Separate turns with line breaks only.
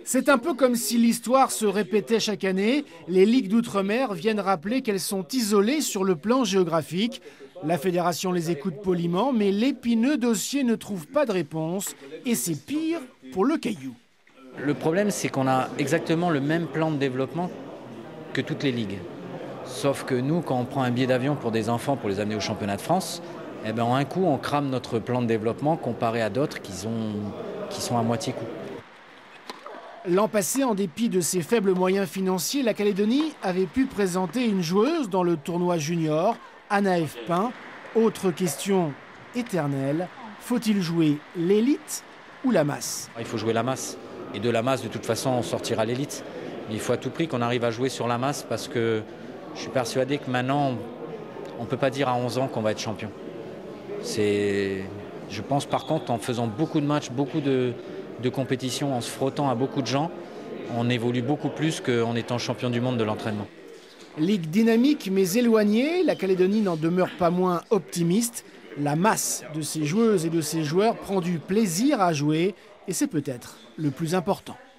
C'est un peu comme si l'histoire se répétait chaque année. Les ligues d'outre-mer viennent rappeler qu'elles sont isolées sur le plan géographique. La fédération les écoute poliment, mais l'épineux dossier ne trouve pas de réponse. Et c'est pire pour le Caillou.
Le problème, c'est qu'on a exactement le même plan de développement que toutes les ligues. Sauf que nous, quand on prend un billet d'avion pour des enfants pour les amener au championnat de France, en un coup, on crame notre plan de développement comparé à d'autres qui sont à moitié coût.
L'an passé, en dépit de ses faibles moyens financiers, la Calédonie avait pu présenter une joueuse dans le tournoi junior, Anna F. Pin. Autre question éternelle, faut-il jouer l'élite ou la masse?
Il faut jouer la masse. Et de la masse, de toute façon, on sortira l'élite. Mais il faut à tout prix qu'on arrive à jouer sur la masse parce que je suis persuadé que maintenant, on ne peut pas dire à 11 ans qu'on va être champion. Je pense par contre, en faisant beaucoup de matchs, beaucoup de compétitions, en se frottant à beaucoup de gens, on évolue beaucoup plus qu'en étant champion du monde de l'entraînement.
Ligue dynamique mais éloignée, la Calédonie n'en demeure pas moins optimiste. La masse de ses joueuses et de ses joueurs prend du plaisir à jouer et c'est peut-être le plus important.